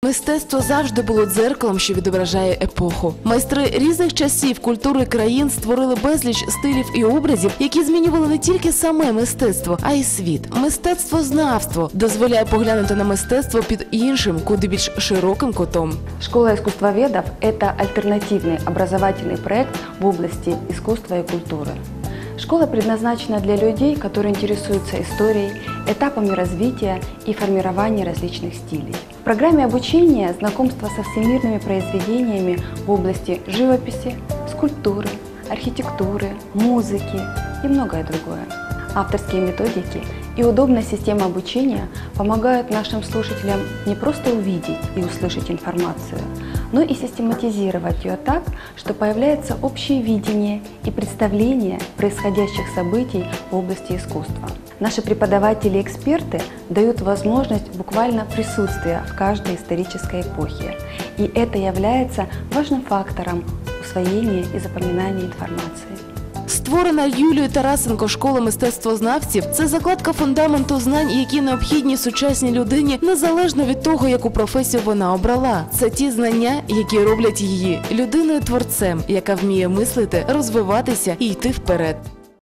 Мистецтво завжди було дзеркалом, що відображає епоху. Майстри різних часів, культури країн створили безліч стилів і образів, які змінювали не тільки саме мистецтво, а й світ. Мистецтвознавство дозволяє поглянути на мистецтво під іншим, куди більш широким кутом. Школа искусствоведов – это альтернативный образовательный проект в области искусства и культуры. Школа предназначена для людей, которые интересуются историей, этапами развития и формирования различных стилей. В программе обучения знакомство со всемирными произведениями в области живописи, скульптуры, архитектуры, музыки и многое другое. Авторские методики и удобная система обучения помогают нашим слушателям не просто увидеть и услышать информацию, но и систематизировать ее так, что появляется общее видение и представление происходящих событий в области искусства. Наши преподаватели и эксперты дают возможность буквально присутствия в каждой исторической эпохе, и это является важным фактором усвоения и запоминания информации. Створена Юлією Тарасенко школа мистецтвознавців – це закладка фундаменту знань, які необхідні сучасній людині, незалежно від того, яку професію вона обрала. Це ті знання, які роблять її людиною-творцем, яка вміє мислити, розвиватися і йти вперед.